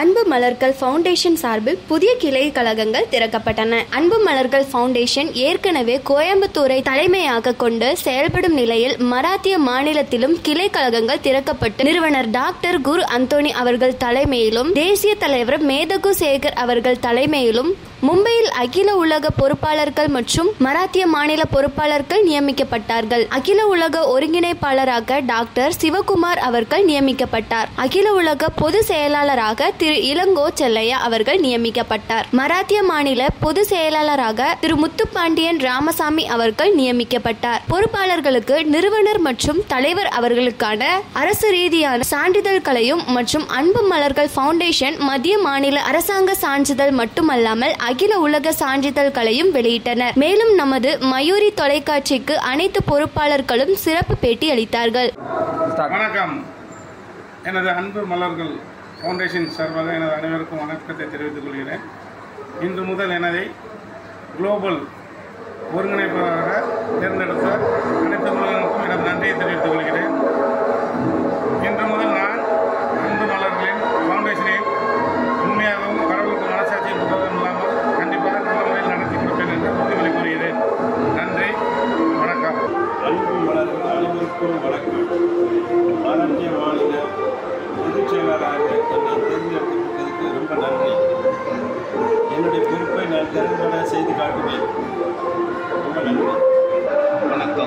அன்பு மலர்கள் ஃபவுண்டேஷன் சார்பில் புதிய கிளை கழகங்கள் திறக்கப்பட்டன. அன்பு மலர்கள் ஃபவுண்டேஷன் ஏற்கனவே கோயம்புத்தூரை தலைமையாக கொண்டு செயல்படும் நிலையில் மராத்திய மாநிலத்திலும் கிளை கழகங்கள் திறக்கப்பட்டு நிறுவனர் டாக்டர் குரு அந்தோணி அவர்கள் தலைமையிலும் தேசிய தலைவர் மேதகு சேகர் அவர்கள் தலைமையிலும் மும்பையில் அகில உலக பொறுப்பாளர்கள் மற்றும் மராத்திய மாநில பொறுப்பாளர்கள் நியமிக்கப்பட்டார்கள். அகில உலக ஒருங்கிணைப்பாளராக டாக்டர் சிவகுமார் அவர்கள் நியமிக்கப்பட்டார். அகில உலக பொது செயலாளராக திரு இளங்கோ செல்லையா அவர்கள் நியமிக்கப்பட்டார். மராத்திய மாநில பொது செயலாளராக திரு முத்துப்பாண்டியன் ராமசாமி அவர்கள் நியமிக்கப்பட்டார். பொறுப்பாளர்களுக்கு நிறுவனர் மற்றும் தலைவர் அவர்களுக்கான அரசு ரீதியான சான்றிதழ்களையும் மற்றும் அன்பு மலர்கள் ஃபவுண்டேஷன் மத்திய மாநில அரசாங்க சான்றிதழ் மட்டுமல்லாமல் அகில உலக சான்றிதழ்களையும் வெளியிட்டனர். மேலும் நமது மயூரி தொலைக்காட்சிக்கு அனைத்து பொறுப்பாளர்களும் சிறப்பு பேட்டி அளித்தார்கள். வணக்கம். எனது அன்பு மலர்கள் ஃபவுண்டேஷன் சார்பாக எனது அனைவருக்கும் வணக்கத்தை தெரிவித்துக் கொள்கிறேன். இன்று முதல் எனதை குளோபல் ஒருங்கிணைப்பாளராக தேர்ந்தெடுத்த அனைத்து குழுக்களுக்கும் எனது நன்றியை தெரிவித்துக் கொள்கிறேன். இன்று முதல் நான் அன்பு மலர்களின் ஃபவுண்டேஷனை உண்மையாகவும் கடவுளுக்கு மனசாட்சியும் புத்தகம் இல்லாமல் கண்டிப்பாக நல்ல முறையில் நடத்தி கொடுப்பேன் என்று உறுதிமொழி கூறுகிறேன். நன்றி, வணக்கம். அன்பு மலர்கள் அனைவருக்கும் வணக்கம். மராத்திய மாநில பொதுச் செயலாளராக என்னை தேர்ந்தெடுக்கப்பட்டதற்கு ரொம்ப நன்றி. என்னுடைய பொறுப்பை நான் திறன்பட செய்து காட்டுவேன். ரொம்ப நன்றி. வணக்கம்.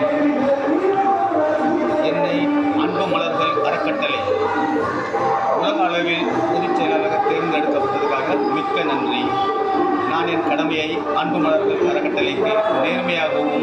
என்னை அன்பு மலர்கள் அறக்கட்டளை உலக அளவில் பொதுச் செயலாளராக தேர்ந்தெடுக்கப்பட்டதற்காக மிக்க நன்றி. நான் என் கடமையை அன்பு மலர்கள் அறக்கட்டளைக்கு நேர்மையாகவும்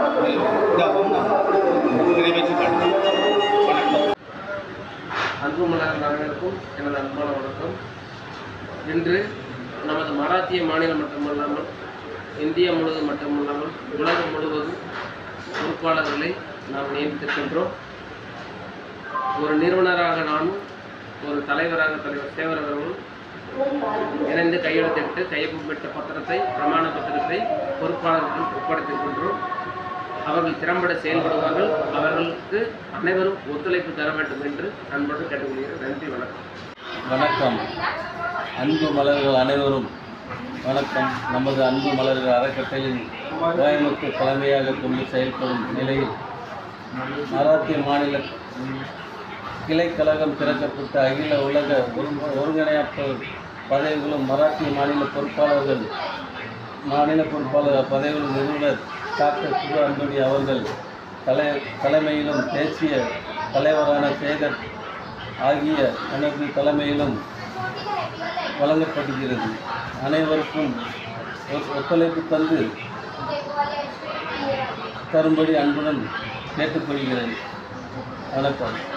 நிறைவேற்றி காட்டுவேன். வணக்கம். அன்பு மலர்கள் அனைவருக்கும் எனது அன்பான வணக்கம். இன்று நமது மராத்திய மாநிலம் மட்டுமல்லாமல் இந்தியா முழுவதும் மட்டுமல்லாமல் உலகம் முழுவதும் பொறுப்பாளர்களை நாம் நியமித்திருக்கின்றோம். ஒரு நிறுவனராக நானும் ஒரு தலைவராக தலைவர் சேவர் அவர்களும் இணைந்து கையெழுத்திட்டு கையொப்பமிட்ட பத்திரத்தை பிரமாண பத்திரத்தை பொறுப்பாளர்கள் ஒப்படைத்திருக்கின்றோம். அவர்கள் திறம்பட செயல்படுவார்கள். அவர்களுக்கு அனைவரும் ஒத்துழைப்பு தர வேண்டும் என்று அன்போடு கேட்டுக்கொள்கிறேன். நன்றி, வணக்கம். வணக்கம். அன்பு மலர்கள் அனைவரும் வணக்கம். நமது அன்பு மலர்கள் அறக்கட்டளையின் கோயம்புத்தூர் தலைமையாக கொண்டு செயல்படும் நிலையில் மராத்திய மாநில கிளைக்கழகம் திறக்கப்பட்ட அகில உலக ஒருங்கிணைப்பு பதவிகளும் மராத்திய மாநில பொறுப்பாளர் பதவிகளும் நிறுவனர் டாக்டர் குரு அந்தோணி அவர்கள் தலைமையிலும் தேசிய தலைவரான சேகர் ஆகிய அனைத்து தலைமையிலும் வழங்கப்படுகிறது. அனைவருக்கும் ஒத்துழைப்பு தரும்படி அன்புடன் கேட்டுக்கொள்கிறேன். வணக்கம்.